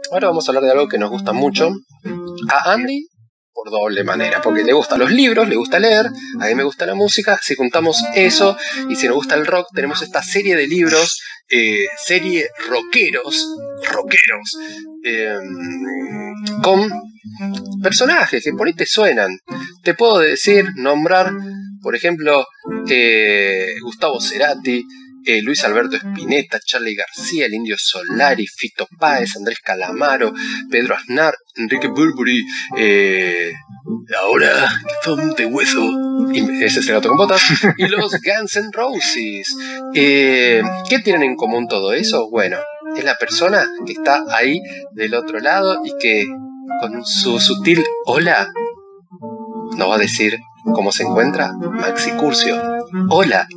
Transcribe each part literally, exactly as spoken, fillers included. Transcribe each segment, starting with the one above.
Ahora vamos a hablar de algo que nos gusta mucho. A Andy, por doble manera, porque le gustan los libros, le gusta leer, a mí me gusta la música. Si juntamos eso y si nos gusta el rock, tenemos esta serie de libros, eh, serie rockeros, rockeros, eh, con personajes que por ahí te suenan. Te puedo decir, nombrar, por ejemplo, eh, Gustavo Cerati, eh, Luis Alberto Spinetta, Charly García, el Indio Solari, Fito Páez, Andrés Calamaro, Pedro Aznar, Enrique Burbury, eh, ahora son de hueso, y ese es el gato con botas, y los Guns N' Roses. Eh, ¿Qué tienen en común todo eso? Bueno, es la persona que está ahí del otro lado y que con su sutil hola nos va a decir cómo se encuentra Maxi Curcio. Hola.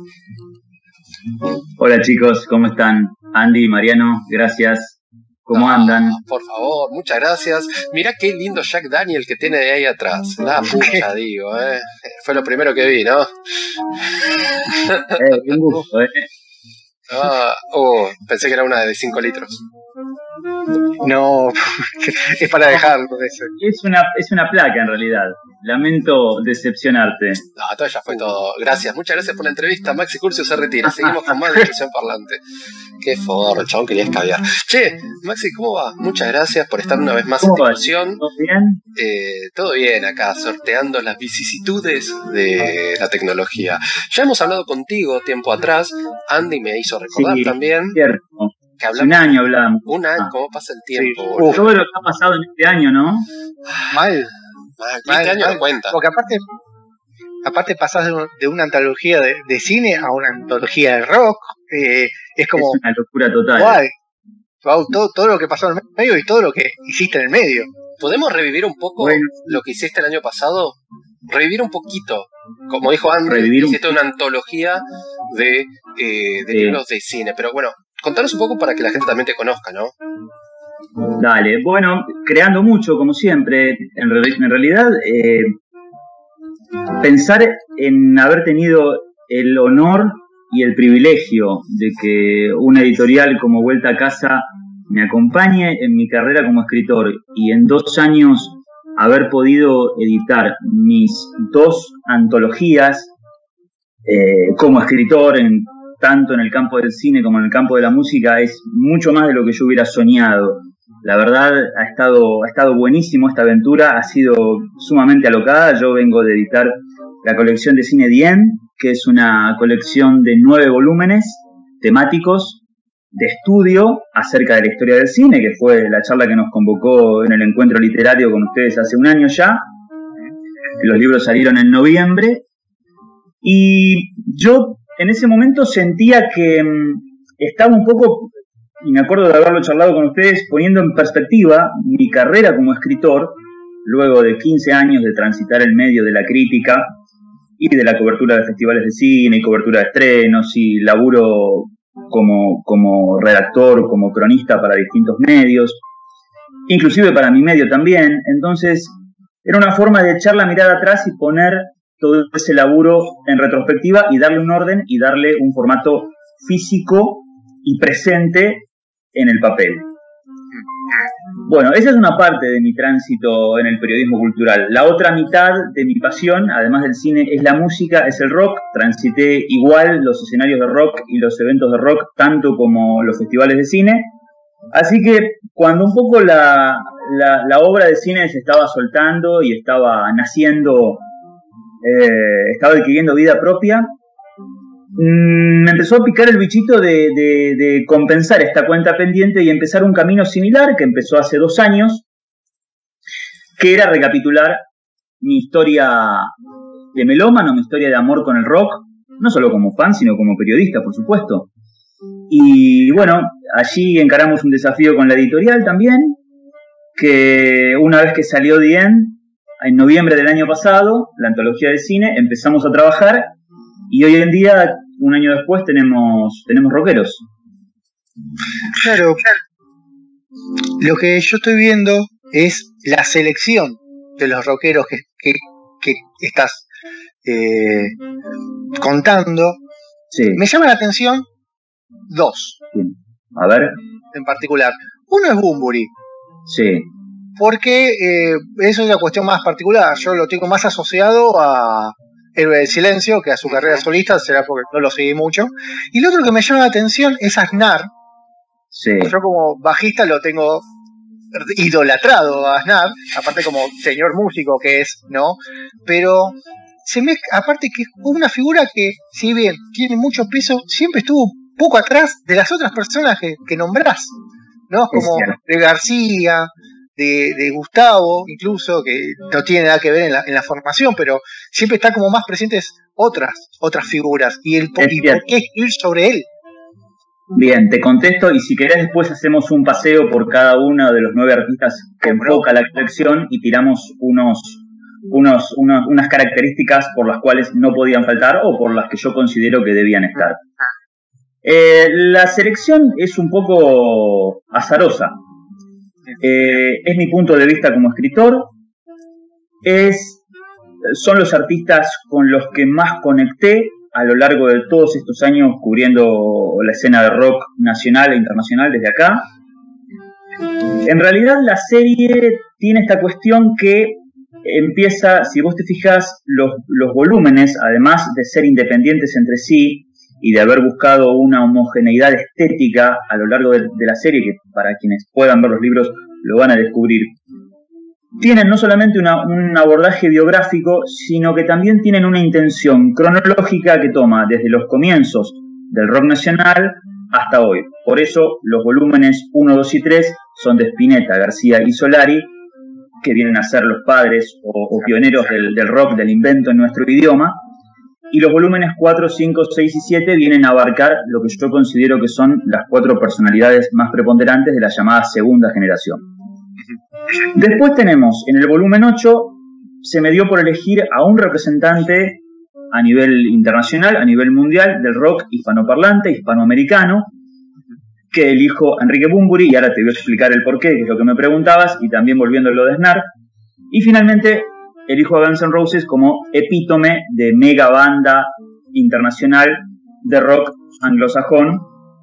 Hola chicos, ¿cómo están? Andy, Mariano, gracias. ¿Cómo Ah, andan? por favor, muchas gracias. Mirá qué lindo Jack Daniel que tiene de ahí atrás. La pucha, digo, eh. Fue lo primero que vi, ¿no? Eh, un gusto, eh. Ah, oh, pensé que era una de cinco litros. No, es para dejarlo eso. Es una, es una placa en realidad. Lamento decepcionarte. No, entonces ya fue todo. Gracias, muchas gracias por la entrevista. Maxi Curcio se retira. Seguimos con más discusión parlante. Qué forro, el chabón quería escabiar. Che, Maxi, ¿cómo va? Muchas gracias por estar una vez más en ¿Cómo va? discusión. ¿Todo bien? Eh, todo bien acá, sorteando las vicisitudes de la tecnología. Ya hemos hablado contigo tiempo atrás. Andy me hizo recordar Sí, también cierto. que Hace hablamos un año hablamos. un año. Ah. ¿Cómo pasa el tiempo? Sí. boludo? Uf. Todo lo que ha pasado en este año, ¿no? Mal, Mal, mal, este año mal. no cuenta. Porque aparte, aparte pasás de, un- de una antología de, de cine a una antología de rock. eh, es como, Es una locura total. guay, wow, todo, todo lo que pasó en el medio y todo lo que hiciste en el medio. ¿Podemos revivir un poco Bueno. lo que hiciste el año pasado? Revivir un poquito. Como dijo Andy, Revivir un- hiciste una antología de, eh, de Sí. libros de cine. Pero bueno, contanos un poco para que la gente también te conozca, ¿no? Dale, bueno, creando mucho, como siempre. En, reali- en realidad, eh, pensar en haber tenido el honor y el privilegio de que una editorial como Vuelta a Casa me acompañe en mi carrera como escritor y en dos años haber podido editar mis dos antologías eh, como escritor, en, tanto en el campo del cine como en el campo de la música, es mucho más de lo que yo hubiera soñado. La verdad, ha estado, ha estado buenísimo esta aventura, ha sido sumamente alocada. Yo vengo de editar la colección de cine The End, que es una colección de nueve volúmenes temáticos de estudio acerca de la historia del cine, que fue la charla que nos convocó en el encuentro literario con ustedes hace un año ya. Los libros salieron en noviembre y yo en ese momento sentía que mmm, estaba un poco, y me acuerdo de haberlo charlado con ustedes, poniendo en perspectiva mi carrera como escritor, luego de quince años de transitar el medio de la crítica y de la cobertura de festivales de cine y cobertura de estrenos y laburo como, como redactor, como cronista para distintos medios, inclusive para mi medio también. Entonces era una forma de echar la mirada atrás y poner todo ese laburo en retrospectiva y darle un orden y darle un formato físico y presente en el papel. Bueno, esa es una parte de mi tránsito en el periodismo cultural. La otra mitad de mi pasión, además del cine, es la música, es el rock. Transité igual los escenarios de rock y los eventos de rock, tanto como los festivales de cine. Así que cuando un poco la, la, la obra de cine se estaba soltando y estaba naciendo, eh, estaba adquiriendo vida propia, me empezó a picar el bichito de, de, de compensar esta cuenta pendiente y empezar un camino similar que empezó hace dos años, que era recapitular mi historia de melómano, mi historia de amor con el rock, no solo como fan, sino como periodista, por supuesto. Y bueno, allí encaramos un desafío con la editorial también, que una vez que salió The End, en noviembre del año pasado, la antología de cine, empezamos a trabajar. Y hoy en día, un año después, tenemos, tenemos rockeros. Claro, lo que yo estoy viendo es la selección de los rockeros que, que, que estás eh, contando. Sí. Me llama la atención dos. A ver. En particular. Uno es Bunbury. Sí. Porque eh, eso es una cuestión más particular. Yo lo tengo más asociado a Héroe del Silencio que a su carrera solista, será porque no lo seguí mucho. Y lo otro que me llama la atención es Aznar. Sí. Yo como bajista lo tengo idolatrado a Aznar, aparte como señor músico que es, ¿no? Pero se me, aparte que es una figura que, si bien tiene mucho peso, siempre estuvo poco atrás de las otras personas que, que nombrás, ¿no? Como de García, de, de Gustavo, incluso, que no tiene nada que ver en la, en la formación, pero siempre está como más presentes otras, otras figuras. Y, el, y por qué escribir sobre él. Bien, te contesto, y si querés después hacemos un paseo por cada uno de los nueve artistas que enfoca la colección y tiramos unos, unos, unos, unas características por las cuales no podían faltar o por las que yo considero que debían estar. Eh, la selección es un poco azarosa. Eh, es mi punto de vista como escritor. Es, son los artistas con los que más conecté a lo largo de todos estos años cubriendo la escena de rock nacional e internacional desde acá. En realidad la serie tiene esta cuestión que empieza, si vos te fijas, los, los volúmenes, además de ser independientes entre sí y de haber buscado una homogeneidad estética a lo largo de, de la serie, que para quienes puedan ver los libros lo van a descubrir, tienen no solamente una, un abordaje biográfico, sino que también tienen una intención cronológica que toma desde los comienzos del rock nacional hasta hoy. Por eso los volúmenes uno, dos y tres son de Spinetta, García y Solari, que vienen a ser los padres o, o pioneros del, del rock, del invento en nuestro idioma. Y los volúmenes cuatro, cinco, seis y siete vienen a abarcar lo que yo considero que son las cuatro personalidades más preponderantes de la llamada segunda generación. Después tenemos, en el volumen ocho, se me dio por elegir a un representante a nivel internacional, a nivel mundial, del rock hispanoparlante, hispanoamericano, que elijo a Enrique Bunbury, y ahora te voy a explicar el porqué, que es lo que me preguntabas, y también volviendo a lo de Aznar. Y finalmente, elijo a Guns N' Roses como epítome de mega banda internacional de rock anglosajón,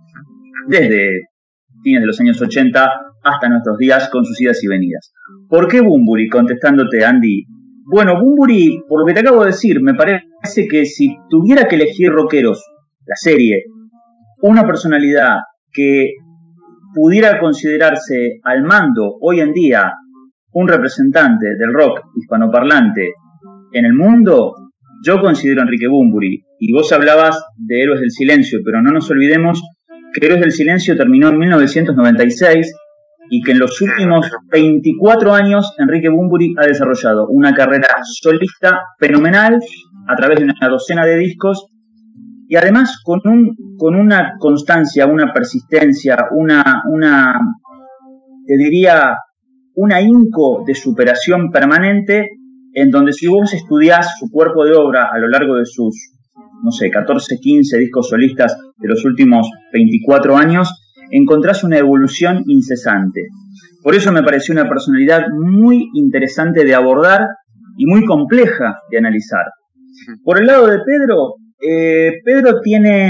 desde fines de los años ochenta hasta nuestros días, con sus idas y venidas. ¿Por qué Bunbury? Contestándote, Andy. Bueno, Bunbury, por lo que te acabo de decir, me parece que si tuviera que elegir rockeros, la serie, una personalidad que pudiera considerarse al mando hoy en día un representante del rock hispanoparlante en el mundo, yo considero a Enrique Bunbury. Y vos hablabas de Héroes del Silencio, pero no nos olvidemos que Héroes del Silencio terminó en mil novecientos noventa y seis y que en los últimos veinticuatro años Enrique Bunbury ha desarrollado una carrera solista fenomenal a través de una docena de discos y además con, un, con una constancia, una persistencia, una, una, te diría, un ahínco de superación permanente, en donde si vos estudiás su cuerpo de obra a lo largo de sus, no sé, catorce, quince discos solistas de los últimos veinticuatro años, encontrás una evolución incesante. Por eso me pareció una personalidad muy interesante de abordar y muy compleja de analizar. Por el lado de Pedro, eh, Pedro tiene,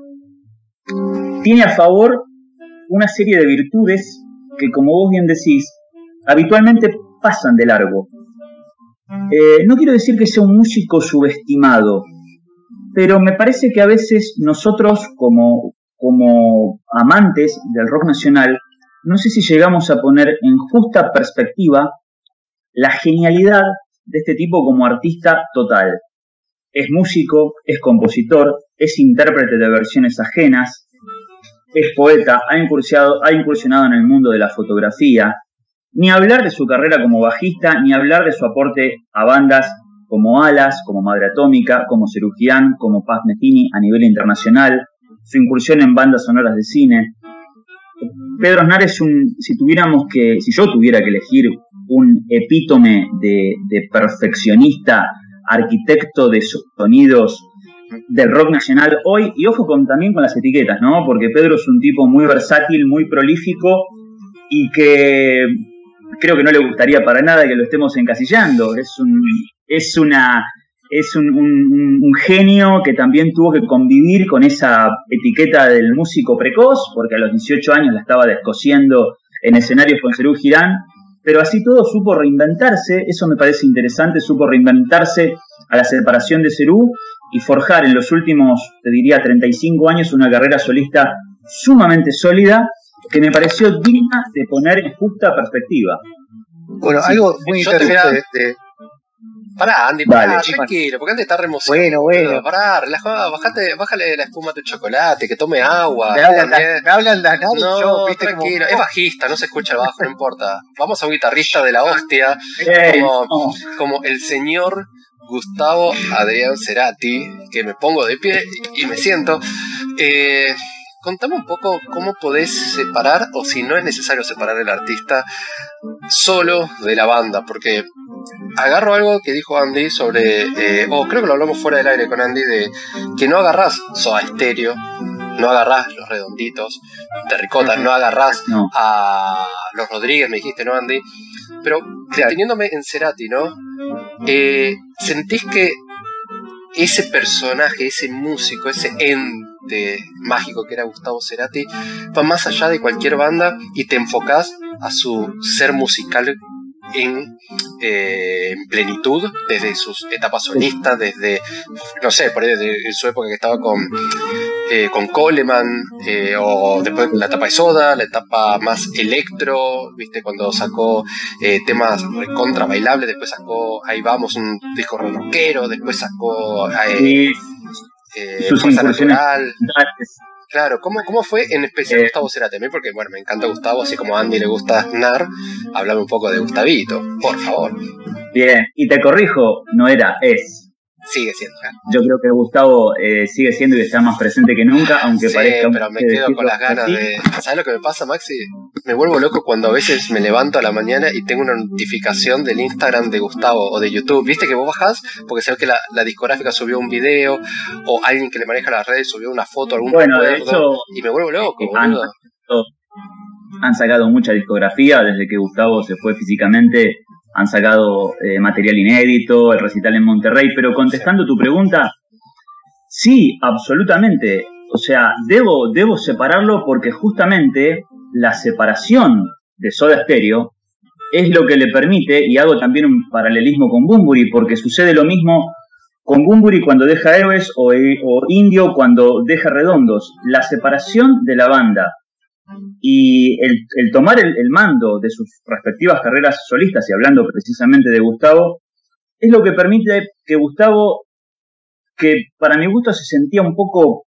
tiene a favor una serie de virtudes que, como vos bien decís, habitualmente pasan de largo. Eh, no quiero decir que sea un músico subestimado, pero me parece que a veces nosotros como, como amantes del rock nacional, no sé si llegamos a poner en justa perspectiva la genialidad de este tipo como artista total. Es músico, es compositor, es intérprete de versiones ajenas, es poeta, ha incursionado, ha incursionado en el mundo de la fotografía. Ni hablar de su carrera como bajista, ni hablar de su aporte a bandas como Alas, como Madre Atómica, como Cerugian, como Paz Metheny a nivel internacional, su incursión en bandas sonoras de cine. Pedro Aznar es un, si tuviéramos que, si yo tuviera que elegir un epítome de, de perfeccionista, arquitecto de sonidos del rock nacional hoy, y ojo con, también con las etiquetas, ¿no? Porque Pedro es un tipo muy versátil, muy prolífico, y que creo que no le gustaría para nada que lo estemos encasillando. Es un, es una, es un, un, un genio que también tuvo que convivir con esa etiqueta del músico precoz, porque a los dieciocho años la estaba descosiendo en escenarios con Serú Girán, pero así todo supo reinventarse, eso me parece interesante, supo reinventarse a la separación de Serú y forjar en los últimos, te diría, treinta y cinco años una carrera solista sumamente sólida que me pareció digna de poner en justa perspectiva. Bueno, sí, algo muy interesante de, de... Pará, Andy, pará, vale, tranquilo, porque Andy está re emocionado. Bueno, bueno. Pará, relajado, bajate, bájale la espuma a tu chocolate, que tome agua. Me hablan, la, me hablan la nariz, no, yo, ¿viste? Tranquilo, Como... es bajista, no se escucha el bajo, no importa. Vamos a un guitarrista de la hostia, hey, como, no. como el señor Gustavo Adrián Cerati, que me pongo de pie y me siento. Eh... Contame un poco cómo podés separar, o si no es necesario separar el artista solo de la banda, porque agarro algo que dijo Andy sobre, eh, o creo que lo hablamos fuera del aire con Andy, de que no agarrás Soda Stereo, no agarrás Los Redonditos de Ricota, no agarrás no. a Los Rodríguez, me dijiste, ¿no, Andy? Pero deteniéndome en Cerati, ¿no? Eh, ¿Sentís que ese personaje, ese músico, ese ente mágico que era Gustavo Cerati va más allá de cualquier banda y te enfocás a su ser musical en, eh, en plenitud desde sus etapas solistas, desde, no sé, por ahí desde en su época que estaba con eh, con Coleman, eh, o después la etapa de Soda, la etapa más electro, viste, cuando sacó eh, temas contra bailables, después sacó Ahí Vamos, un disco rockero, después sacó eh, sí. Eh, Fuerza Natural. Claro, ¿cómo, ¿cómo fue en especial eh, Gustavo Cerati? A mí porque, bueno, me encanta Gustavo, así como a Andy le gusta Aznar, hablame un poco de Gustavito, por favor. Bien, y te corrijo, no era, es. Sigue siendo. ¿eh? Yo creo que Gustavo eh, sigue siendo y está más presente que nunca, aunque sí, parezca... pero me quedo con las ganas así. de... ¿Sabes lo que me pasa, Maxi? Me vuelvo loco cuando a veces me levanto a la mañana y tengo una notificación del Instagram de Gustavo o de YouTube. ¿Viste que vos bajás? Porque sabes que la, la discográfica subió un video o alguien que le maneja las redes subió una foto, algún bueno, recuerdo, de hecho, y me vuelvo loco, eh, han, han sacado mucha discografía desde que Gustavo se fue físicamente. Han sacado eh, material inédito, el recital en Monterrey, pero contestando tu pregunta, sí, absolutamente. O sea, debo, debo separarlo porque justamente la separación de Soda Stereo es lo que le permite, y hago también un paralelismo con Bunbury, porque sucede lo mismo con Bunbury cuando deja Héroes o, o Indio cuando deja Redondos. La separación de la banda y el, el tomar el, el mando de sus respectivas carreras solistas, y hablando precisamente de Gustavo, es lo que permite que Gustavo, que para mi gusto se sentía un poco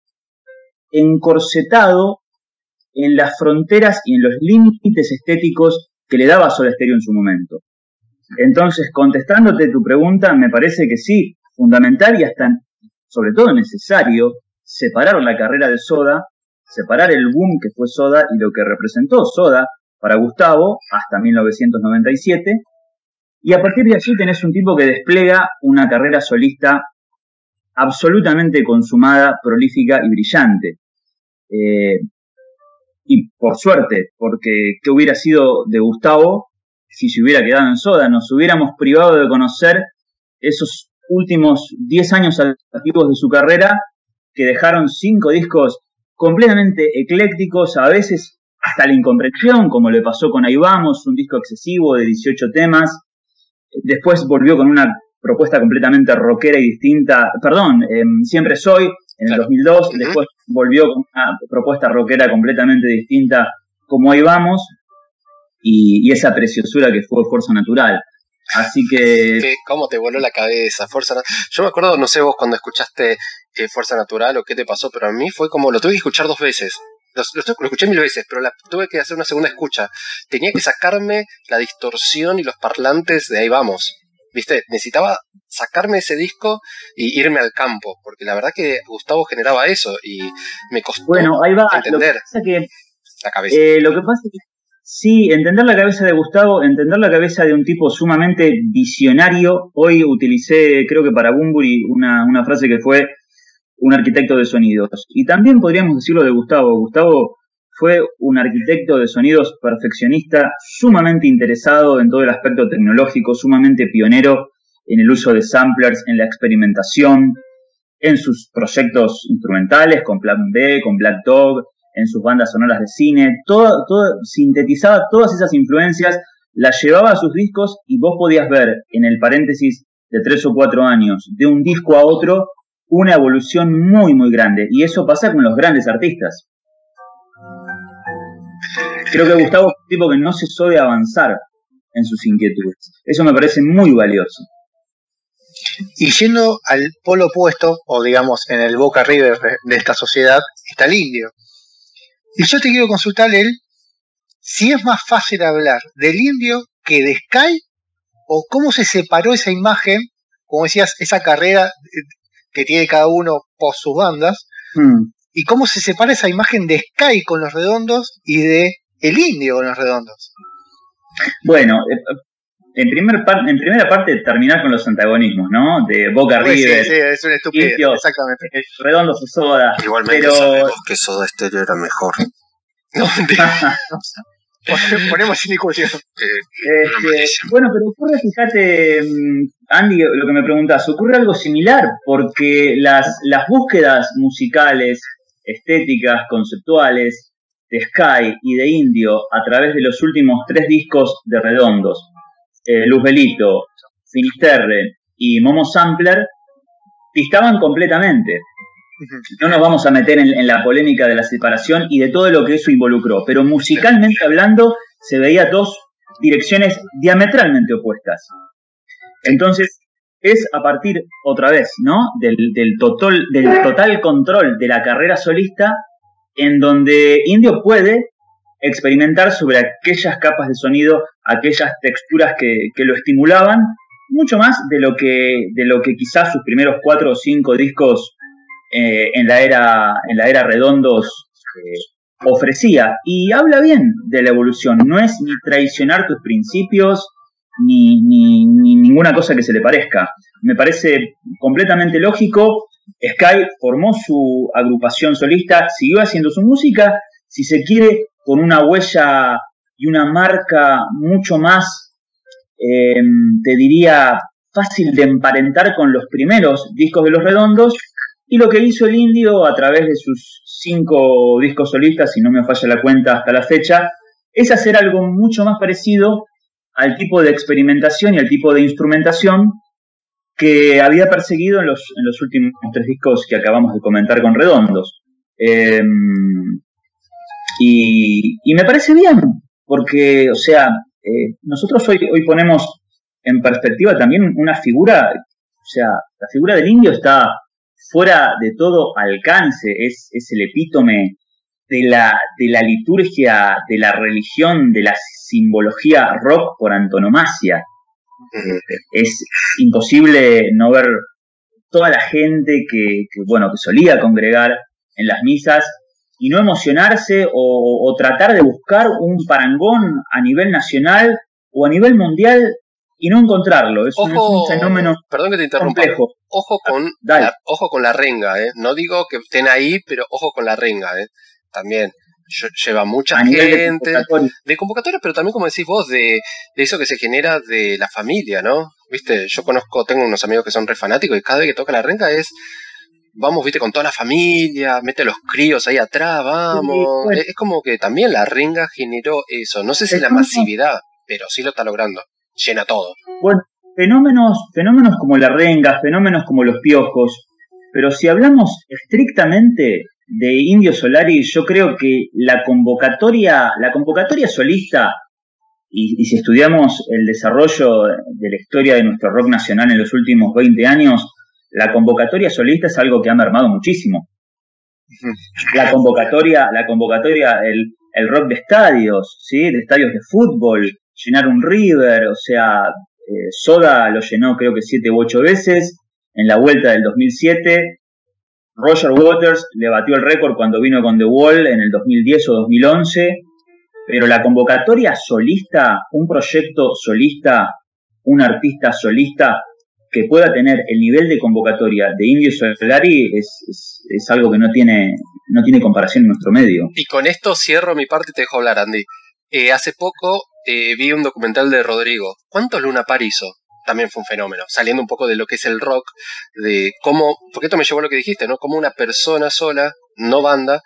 encorsetado en las fronteras y en los límites estéticos que le daba Soda Stereo en su momento. Entonces, contestándote tu pregunta, me parece que sí, fundamental y hasta, sobre todo, necesario separar la carrera de Soda, separar el boom que fue Soda y lo que representó Soda para Gustavo hasta mil novecientos noventa y siete, y a partir de allí tenés un tipo que despliega una carrera solista absolutamente consumada, prolífica y brillante. Eh, y por suerte, porque ¿qué hubiera sido de Gustavo si se hubiera quedado en Soda? Nos hubiéramos privado de conocer esos últimos diez años activos de su carrera, que dejaron cinco discos completamente eclécticos, a veces hasta la incomprensión, como le pasó con Ahí Vamos, un disco excesivo de dieciocho temas. Después volvió con una propuesta completamente rockera y distinta, perdón, eh, Siempre Soy, en el dos mil dos, uh-huh. Después volvió con una propuesta rockera completamente distinta como Ahí Vamos, y, y esa preciosura que fue Fuerza Natural. Así que... ¿Qué, ¿Cómo te voló la cabeza? Fuerza Natural. Yo me acuerdo, no sé vos cuando escuchaste eh, Fuerza Natural o qué te pasó, pero a mí fue como, lo tuve que escuchar dos veces. Lo, lo, lo escuché mil veces, pero la, tuve que hacer una segunda escucha. Tenía que sacarme la distorsión y los parlantes de Ahí Vamos. ¿Viste? Necesitaba sacarme ese disco y irme al campo, porque la verdad que Gustavo generaba eso y me costó bueno, ahí va. entender lo que pasa que, la cabeza. Eh, lo que pasa es que sí, entender la cabeza de Gustavo, entender la cabeza de un tipo sumamente visionario. Hoy utilicé, creo que para Bunbury, una, una frase que fue un arquitecto de sonidos. Y también podríamos decirlo de Gustavo. Gustavo fue un arquitecto de sonidos perfeccionista, sumamente interesado en todo el aspecto tecnológico, sumamente pionero en el uso de samplers, en la experimentación, en sus proyectos instrumentales, con Plan B, con Black Dog, en sus bandas sonoras de cine, todo, todo, sintetizaba todas esas influencias, las llevaba a sus discos y vos podías ver en el paréntesis de tres o cuatro años, de un disco a otro, una evolución muy muy grande, y eso pasa con los grandes artistas. Creo que Gustavo es un tipo que no cesó de avanzar en sus inquietudes. Eso me parece muy valioso. Y yendo al polo opuesto, o digamos en el Boca River de esta sociedad, está el indio. Y yo te quiero consultar él si es más fácil hablar del indio que de Sky, o cómo se separó esa imagen, como decías, esa carrera que tiene cada uno por sus bandas, hmm. y cómo se separa esa imagen de Sky con Los Redondos y de el indio con Los Redondos. Bueno, en, primer par, en primera parte terminar con los antagonismos, ¿no? De Boca pues River. Sí, sí, es una estupidez, indio, exactamente. Redondos o Soda. Igualmente pero... sabemos que Soda Stereo era mejor. No, ponemos sin discusión. Este, bueno, pero ocurre, fíjate, Andy, lo que me preguntás, ocurre algo similar, porque las, las búsquedas musicales, estéticas, conceptuales, de Sky y de Indio a través de los últimos tres discos de Redondos, eh, Luzbelito, Finisterre y Momo Sampler, distaban completamente. No nos vamos a meter en, en la polémica de la separación y de todo lo que eso involucró, pero musicalmente hablando se veía dos direcciones diametralmente opuestas. Entonces es a partir otra vez, ¿no? del, del, total, del total control de la carrera solista, en donde Indio puede experimentar sobre aquellas capas de sonido, aquellas texturas que, que lo estimulaban, mucho más de lo que, de lo que quizás sus primeros cuatro o cinco discos eh, en la era, en la era Redondos eh, ofrecía. Y habla bien de la evolución, no es ni traicionar tus principios, ni, ni, ni ninguna cosa que se le parezca. Me parece completamente lógico. Sky formó su agrupación solista, siguió haciendo su música, si se quiere, con una huella y una marca mucho más, eh, te diría, fácil de emparentar con los primeros discos de Los Redondos, y lo que hizo el indio a través de sus cinco discos solistas, si no me falla la cuenta hasta la fecha, es hacer algo mucho más parecido al tipo de experimentación y al tipo de instrumentación que había perseguido en los, en los últimos tres discos que acabamos de comentar con Redondos. Eh, y, y me parece bien, porque, o sea, eh, nosotros hoy, hoy ponemos en perspectiva también una figura, o sea, la figura del indio está fuera de todo alcance, es, es el epítome de la, de la liturgia, de la religión, de la simbología rock por antonomasia. Es imposible no ver toda la gente que, que, bueno, que solía congregar en las misas y no emocionarse o, o tratar de buscar un parangón a nivel nacional o a nivel mundial y no encontrarlo. Es, ojo, un, es un fenómeno perdón que te interrumpa. Complejo. Ojo con la, ojo con la renga, ¿eh? No digo que estén ahí, pero ojo con la renga, ¿eh? También lleva mucha a gente de convocatoria. de convocatoria, pero también, como decís vos, de, de eso que se genera de la familia, ¿no? Viste, yo conozco, tengo unos amigos que son re fanáticos y cada vez que toca la renga es, vamos, viste, con toda la familia, mete a los críos ahí atrás, vamos. Sí, bueno. es, es como que también la renga generó eso. No sé si es la masividad, pero sí lo está logrando. Llena todo. Bueno, fenómenos, fenómenos como la renga, fenómenos como los piojos, pero si hablamos estrictamente de Indio Solari, yo creo que la convocatoria, la convocatoria solista, y, y si estudiamos el desarrollo de la historia de nuestro rock nacional en los últimos veinte años, la convocatoria solista es algo que ha mermado muchísimo. La convocatoria, la convocatoria, el, el rock de estadios, ¿sí? De estadios de fútbol, llenar un River, o sea, eh, Soda lo llenó creo que siete u ocho veces en la vuelta del dos mil siete. Roger Waters le batió el récord cuando vino con The Wall en el dos mil diez o dos mil once, pero la convocatoria solista, un proyecto solista, un artista solista que pueda tener el nivel de convocatoria de Indio Solari es, es, es algo que no tiene, no tiene comparación en nuestro medio. Y con esto cierro mi parte y te dejo hablar, Andy. Eh, hace poco eh, vi un documental de Rodrigo. ¿Cuánto Luna Park hizo? También fue un fenómeno, saliendo un poco de lo que es el rock, de cómo, porque esto me llevó a lo que dijiste, ¿no? Cómo una persona sola, no banda,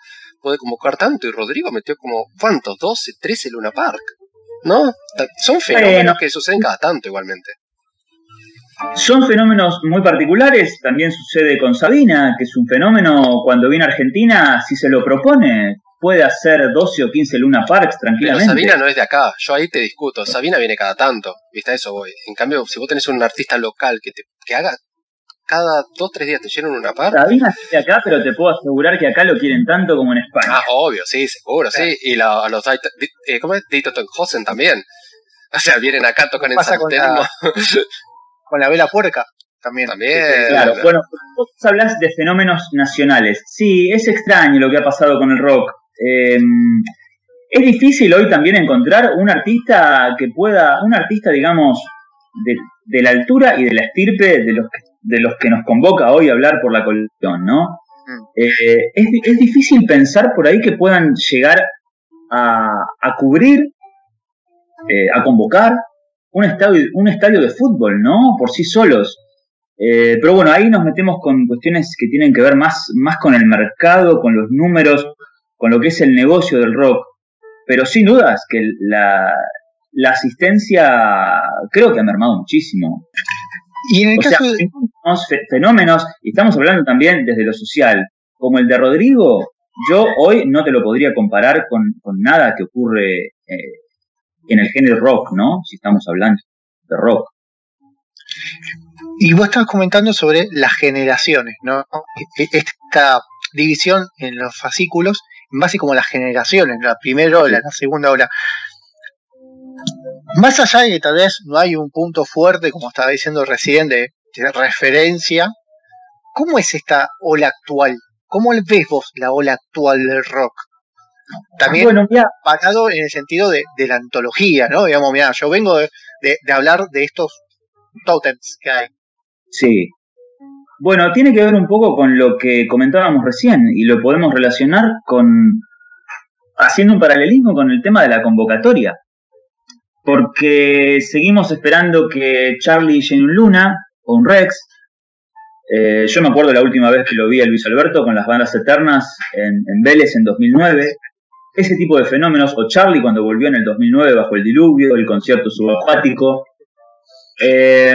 puede convocar tanto, y Rodrigo metió como, ¿cuántos? doce, trece Luna Park, ¿no? Son fenómenos bueno, que suceden cada tanto igualmente. Son fenómenos muy particulares, también sucede con Sabina, que es un fenómeno cuando viene a Argentina, si se lo propone, puede hacer doce o quince Luna Parks tranquilamente. Pero Sabina no es de acá, yo ahí te discuto, Sabina viene cada tanto, viste, a eso voy. En cambio, si vos tenés un artista local que, te, que haga cada dos, tres días te llenan una Park. Sabina es de acá, pero te puedo asegurar que acá lo quieren tanto como en España. Ah, obvio, sí, seguro, claro. Sí, y la, a los, eh, ¿cómo es? Dito Tenhosen también. O sea, vienen acá, tocan en San Telmo. Con la vela puerca también. También. Claro, bueno, vos hablas de fenómenos nacionales. Sí, es extraño lo que ha pasado con el rock. Eh, es difícil hoy también encontrar un artista que pueda, un artista, digamos, de, de la altura y de la estirpe de los que, de los que nos convoca hoy a hablar por la colección, ¿no? Mm. Eh, es, es difícil pensar por ahí que puedan llegar a, a cubrir, eh, a convocar un estadio, un estadio de fútbol, ¿no? Por sí solos. Eh, pero bueno, ahí nos metemos con cuestiones que tienen que ver más, más con el mercado, con los números, con lo que es el negocio del rock. Pero sin dudas que la, la asistencia creo que ha mermado muchísimo. Y en el o caso sea, de... fenómenos, y estamos hablando también desde lo social, como el de Rodrigo, yo hoy no te lo podría comparar con, con nada que ocurre eh, en el género rock, ¿no? Si estamos hablando de rock. Y vos estabas comentando sobre las generaciones, ¿no? Esta división en los fascículos, en base como las generaciones, la primera ola, la segunda ola. Más allá de que tal vez no hay un punto fuerte, como estaba diciendo recién, de, de referencia, ¿cómo es esta ola actual? ¿Cómo ves vos la ola actual del rock? También bueno, parado en el sentido de, de la antología, ¿no? Digamos, mira, yo vengo de, de, de hablar de estos tótems que hay. Sí. Bueno, tiene que ver un poco con lo que comentábamos recién y lo podemos relacionar con, haciendo un paralelismo con el tema de la convocatoria. Porque seguimos esperando que Charlie llene un Luna o un Rex. Eh, yo me acuerdo la última vez que lo vi a Luis Alberto con las bandas eternas en, en Vélez en dos mil nueve. Ese tipo de fenómenos, o Charlie cuando volvió en el dos mil nueve bajo el diluvio, el concierto subacuático. Eh,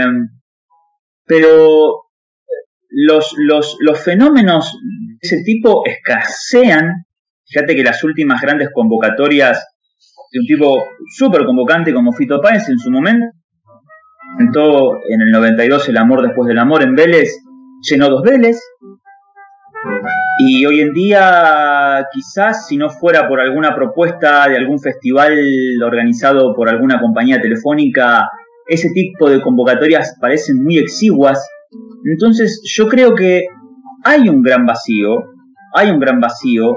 pero los, los, los fenómenos de ese tipo escasean. Fíjate que las últimas grandes convocatorias de un tipo súper convocante como Fito Páez en su momento, en todo, en el noventa y dos El amor después del amor en Vélez, llenó dos Vélez. Y hoy en día, quizás, si no fuera por alguna propuesta de algún festival organizado por alguna compañía telefónica, ese tipo de convocatorias parecen muy exiguas. Entonces, yo creo que hay un gran vacío, hay un gran vacío,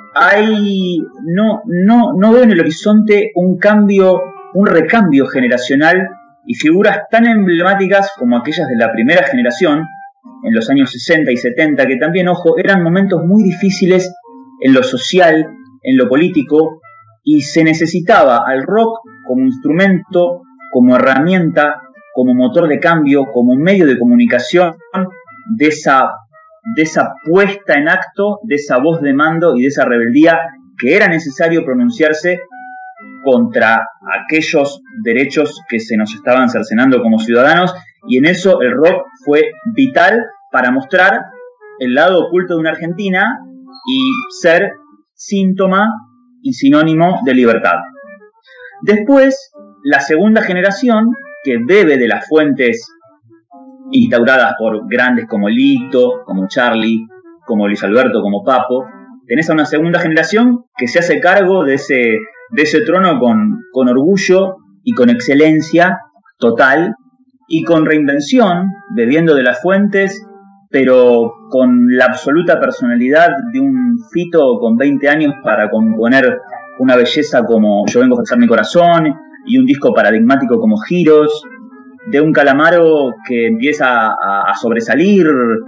hay, no, no, no veo en el horizonte un cambio, un recambio generacional y figuras tan emblemáticas como aquellas de la primera generación, en los años sesenta y setenta, que también, ojo, eran momentos muy difíciles en lo social, en lo político, y se necesitaba al rock como instrumento, como herramienta, como motor de cambio, como medio de comunicación de esa, de esa puesta en acto, de esa voz de mando y de esa rebeldía que era necesario pronunciarse contra aquellos derechos que se nos estaban cercenando como ciudadanos, y en eso el rock fue vital para mostrar el lado oculto de una Argentina y ser síntoma y sinónimo de libertad. Después, la segunda generación, que bebe de las fuentes instauradas por grandes como Lito, como Charlie, como Luis Alberto, como Papo, tenés a una segunda generación que se hace cargo de ese, de ese trono con, con orgullo y con excelencia total y con reinvención, bebiendo de las fuentes, pero con la absoluta personalidad de un Fito con veinte años para componer una belleza como Yo vengo a ofrecer mi corazón y un disco paradigmático como Giros, de un Calamaro que empieza a, a sobresalir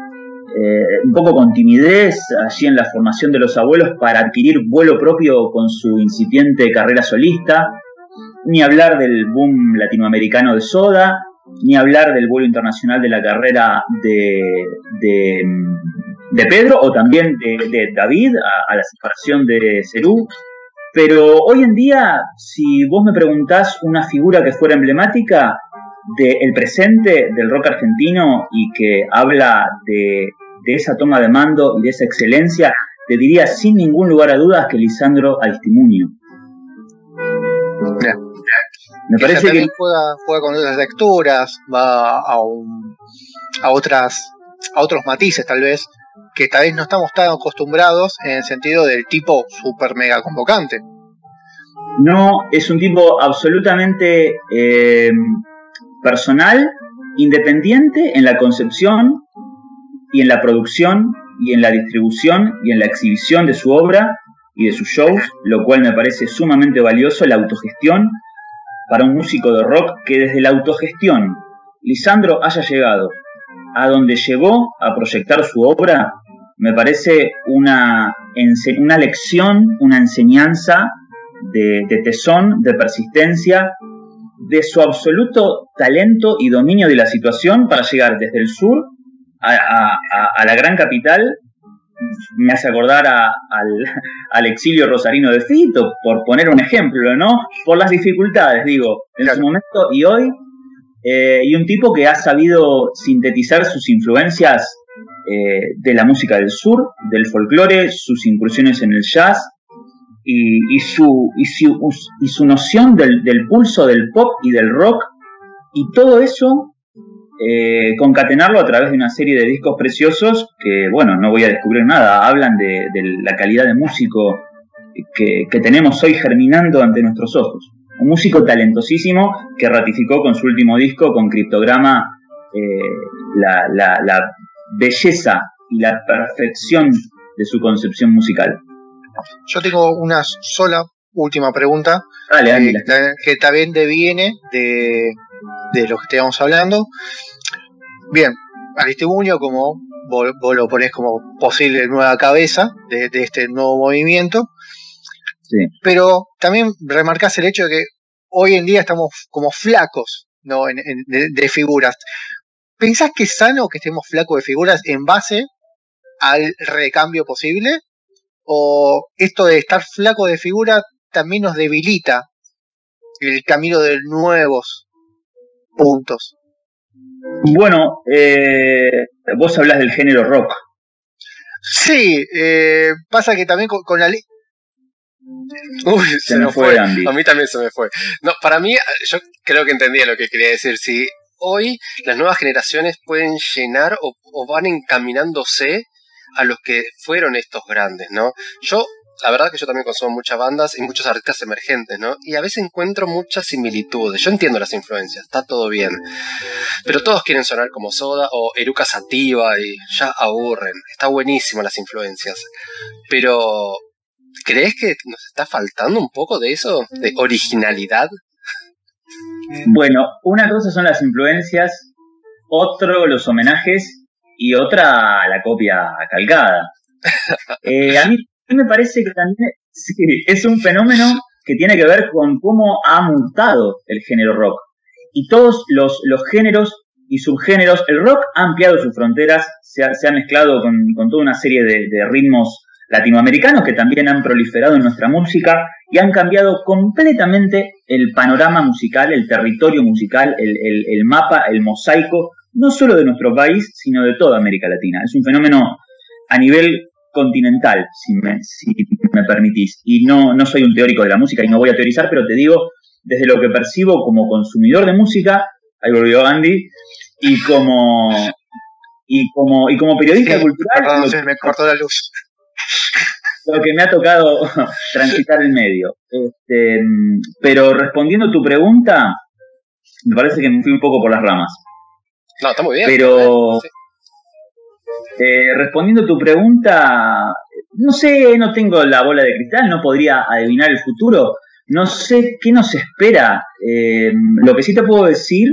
eh, un poco con timidez allí en la formación de Los Abuelos para adquirir vuelo propio con su incipiente carrera solista, ni hablar del boom latinoamericano de Soda, ni hablar del vuelo internacional de la carrera de, de, de Pedro o también de, de David a, a la separación de Cerú. Pero hoy en día, si vos me preguntás una figura que fuera emblemática del presente del rock argentino y que habla de, de esa toma de mando y de esa excelencia, te diría sin ningún lugar a dudas que Lisandro Aristimuño. Bien. Me parece que juega, juega con otras lecturas, va a, un, a otras a otros matices tal vez, que tal vez no estamos tan acostumbrados en el sentido del tipo super mega convocante. No, es un tipo absolutamente eh, personal, independiente en la concepción y en la producción y en la distribución y en la exhibición de su obra y de sus shows, lo cual me parece sumamente valioso, la autogestión para un músico de rock, que desde la autogestión Lisandro haya llegado a donde llegó a proyectar su obra, me parece una, una lección, una enseñanza de, de tesón, de persistencia, de su absoluto talento y dominio de la situación para llegar desde el sur a, a, a la gran capital. Me hace acordar a, al, al exilio rosarino de Fito, por poner un ejemplo, ¿no? Por las dificultades, digo, en claro. su momento y hoy, eh, y un tipo que ha sabido sintetizar sus influencias eh, de la música del sur, del folclore, sus incursiones en el jazz, y, y, su, y, su, y su noción del, del pulso del pop y del rock, y todo eso Eh, concatenarlo a través de una serie de discos preciosos que, bueno, no voy a descubrir nada, hablan de, de la calidad de músico que, que tenemos hoy germinando ante nuestros ojos. Un músico talentosísimo que ratificó con su último disco, con Criptograma, eh, la, la, la belleza y la perfección de su concepción musical. Yo tengo una sola última pregunta. Dale, eh, que también deviene de, de lo que estábamos hablando. Bien, Aristimuño, como vos, vos lo ponés como posible nueva cabeza de, de este nuevo movimiento, sí. Pero también remarcás el hecho de que hoy en día estamos como flacos, ¿no? en, en, de, de figuras. ¿Pensás que es sano que estemos flacos de figuras en base al recambio posible? ¿O esto de estar flaco de figura también nos debilita el camino de nuevos puntos? Bueno, eh, vos hablas del género rock. Sí, eh, pasa que también con, con la... Uy, se, se me fue, fue Andy. A mí también se me fue. No, para mí, yo creo que entendía lo que quería decir. Si hoy las nuevas generaciones pueden llenar o, o van encaminándose a los que fueron estos grandes, ¿no? Yo, la verdad que yo también consumo muchas bandas y muchos artistas emergentes, ¿no? Y a veces encuentro muchas similitudes. Yo entiendo las influencias, está todo bien. Pero todos quieren sonar como Soda o Eruca Sativa y ya aburren. Está buenísimo las influencias. Pero, ¿crees que nos está faltando un poco de eso? ¿De originalidad? Bueno, una cosa son las influencias, otro los homenajes y otra la copia calcada. Eh, a mí me parece que también sí, es un fenómeno que tiene que ver con cómo ha mutado el género rock. Y todos los, los géneros y subgéneros, el rock ha ampliado sus fronteras, se ha, se ha mezclado con, con toda una serie de, de ritmos latinoamericanos que también han proliferado en nuestra música y han cambiado completamente el panorama musical, el territorio musical, el, el, el mapa, el mosaico, no solo de nuestro país, sino de toda América Latina. Es un fenómeno a nivel continental, si me, si me permitís. Y no, no soy un teórico de la música y no voy a teorizar, pero te digo, desde lo que percibo como consumidor de música, ahí volvió Andy, y como, y como, y como periodista sí, cultural... Perdón, lo, se me cortó la luz. Lo que me ha tocado transitar el medio. Este, pero respondiendo a tu pregunta, me parece que me fui un poco por las ramas. No, está muy bien. Pero sí. eh, respondiendo a tu pregunta, no sé, no tengo la bola de cristal, no podría adivinar el futuro, no sé qué nos espera. Eh, lo que sí te puedo decir,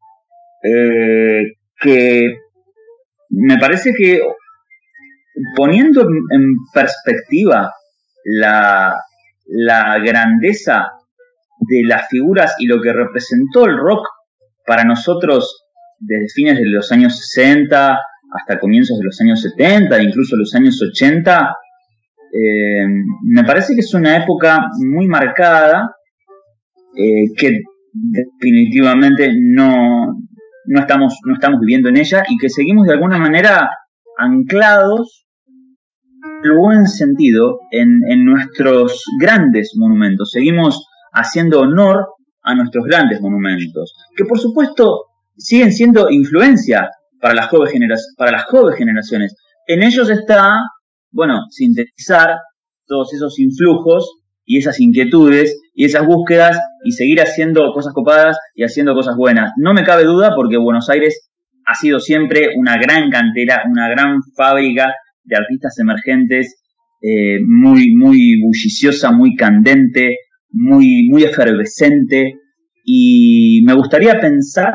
eh, que me parece que poniendo en perspectiva la, la grandeza de las figuras y lo que representó el rock para nosotros desde fines de los años sesenta hasta comienzos de los años setenta, incluso los años ochenta, eh, me parece que es una época muy marcada, eh, que definitivamente no, no, estamos, no estamos viviendo en ella y que seguimos de alguna manera anclados, en el buen sentido, en, en nuestros grandes monumentos. Seguimos haciendo honor a nuestros grandes monumentos, que por supuesto siguen siendo influencia para las jóvenes generaciones, para las jóvenes generaciones. En ellos está, bueno, sintetizar todos esos influjos y esas inquietudes y esas búsquedas y seguir haciendo cosas copadas y haciendo cosas buenas. No me cabe duda, porque Buenos Aires ha sido siempre una gran cantera, una gran fábrica de artistas emergentes, eh, muy, muy bulliciosa, muy candente, muy, muy efervescente, y me gustaría pensar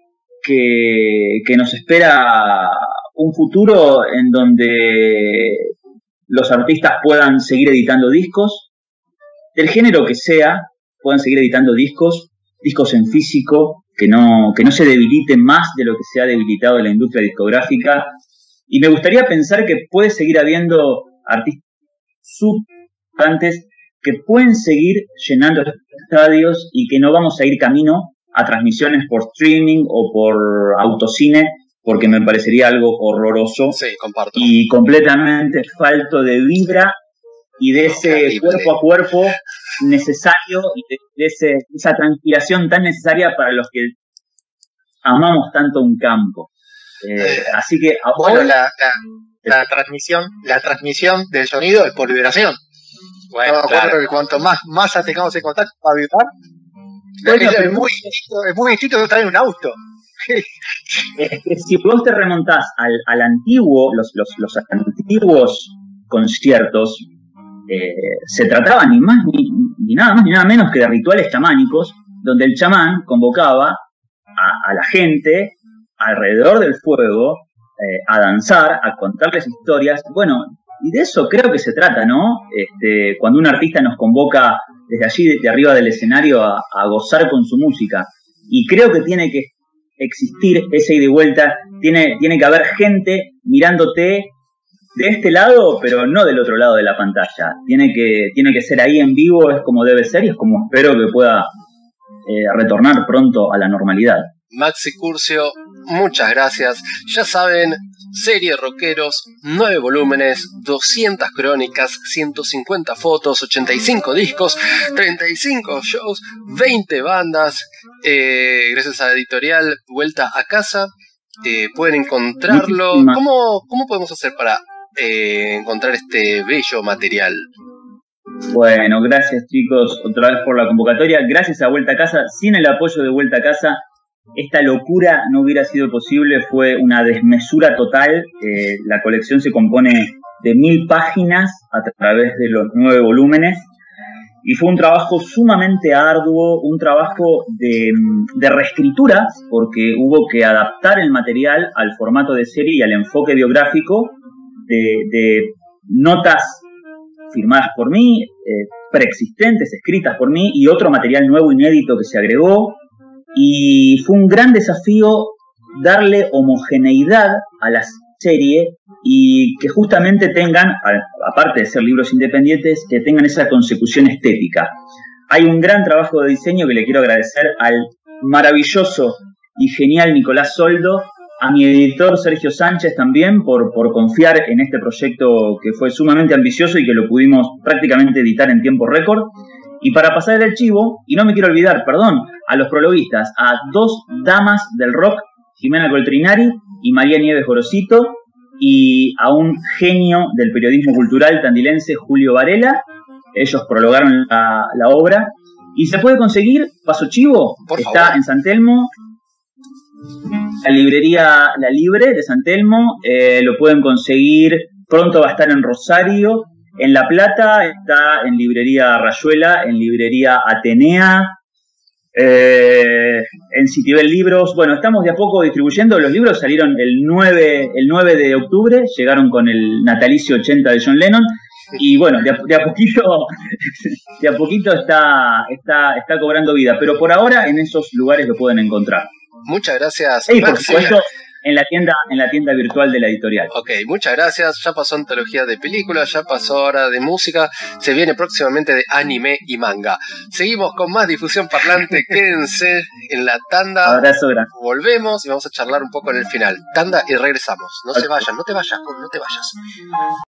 que, que nos espera un futuro en donde los artistas puedan seguir editando discos, del género que sea, puedan seguir editando discos, discos en físico, que no, que no se debilite más de lo que se ha debilitado en la industria discográfica. Y me gustaría pensar que puede seguir habiendo artistas substantes que pueden seguir llenando estadios y que no vamos a ir camino a transmisiones por streaming o por autocine, porque me parecería algo horroroso. Sí, comparto. Y completamente falto de vibra y de ese Horrible. cuerpo a cuerpo necesario y de, de ese, esa transpiración tan necesaria para los que amamos tanto un campo. Eh, así que Bueno, hoy, la, la, la transmisión, la transmisión del sonido es por vibración. Bueno, No, claro. acuerdo que cuanto más masa tengamos en contacto para vibrar, Bueno, es, pero- es muy distinto, es muy distinto de estar en un auto. es que si vos te remontás al, al antiguo, los, los, los antiguos conciertos, eh, se trataba ni más ni, ni nada más ni nada menos que de rituales chamánicos, donde el chamán convocaba a, a la gente alrededor del fuego, eh, a danzar, a contarles historias. Bueno, y de eso creo que se trata, ¿no? Este, cuando un artista nos convoca desde allí, desde arriba del escenario, a, a gozar con su música. Y creo que tiene que existir ese ida y vuelta, tiene, tiene que haber gente mirándote de este lado, pero no del otro lado de la pantalla. Tiene que, tiene que ser ahí en vivo, es como debe ser y es como espero que pueda eh, retornar pronto a la normalidad. Maxi Curcio, muchas gracias. Ya saben, serie Rockeros, nueve volúmenes, doscientas crónicas, ciento cincuenta fotos, ochenta y cinco discos, treinta y cinco shows, veinte bandas. Eh, gracias a la editorial Vuelta a Casa, eh, pueden encontrarlo. Muchísimas. ¿Cómo, cómo podemos hacer para eh, encontrar este bello material? Bueno, gracias chicos otra vez por la convocatoria. Gracias a Vuelta a Casa. Sin el apoyo de Vuelta a Casa, esta locura no hubiera sido posible. Fue una desmesura total. Eh, la colección se compone de mil páginas a través de los nueve volúmenes. Y fue un trabajo sumamente arduo, un trabajo de, de reescritura, porque hubo que adaptar el material al formato de serie y al enfoque biográfico de, de notas firmadas por mí, eh, preexistentes, escritas por mí, y otro material nuevo, inédito, que se agregó. Y fue un gran desafío darle homogeneidad a la serie y que justamente tengan, aparte de ser libros independientes, que tengan esa consecución estética. Hay un gran trabajo de diseño que le quiero agradecer al maravilloso y genial Nicolás Soldo, a mi editor Sergio Sánchez también por, por confiar en este proyecto que fue sumamente ambicioso y que lo pudimos prácticamente editar en tiempo récord. Y para pasar el archivo, y no me quiero olvidar, perdón, a los prologuistas, a dos damas del rock, Jimena Coltrinari y María Nieves Gorosito, y a un genio del periodismo cultural tandilense, Julio Varela. Ellos prologaron la, la obra. Y se puede conseguir, paso chivo, Por está favor. en San Telmo, la librería La Libre de San Telmo, eh, lo pueden conseguir, pronto va a estar en Rosario. En La Plata está en librería Rayuela, en librería Atenea, eh, en Citibel Libros. Bueno, estamos de a poco distribuyendo. Los libros salieron el nueve, el nueve de octubre, llegaron con el natalicio ochenta de John Lennon. Y bueno, de a, de a poquito, de a poquito está, está, está cobrando vida. Pero por ahora en esos lugares lo pueden encontrar. Muchas gracias, Y por Maxi. supuesto, en la tienda, en la tienda virtual de la editorial. Ok, muchas gracias. Ya pasó antología de películas, ya pasó ahora de música, se viene próximamente de anime y manga. Seguimos con más difusión parlante. Quédense en la tanda. Abrazo grande. Volvemos y vamos a charlar un poco en el final. Tanda y regresamos. No se vayan, no te vayas, no te vayas.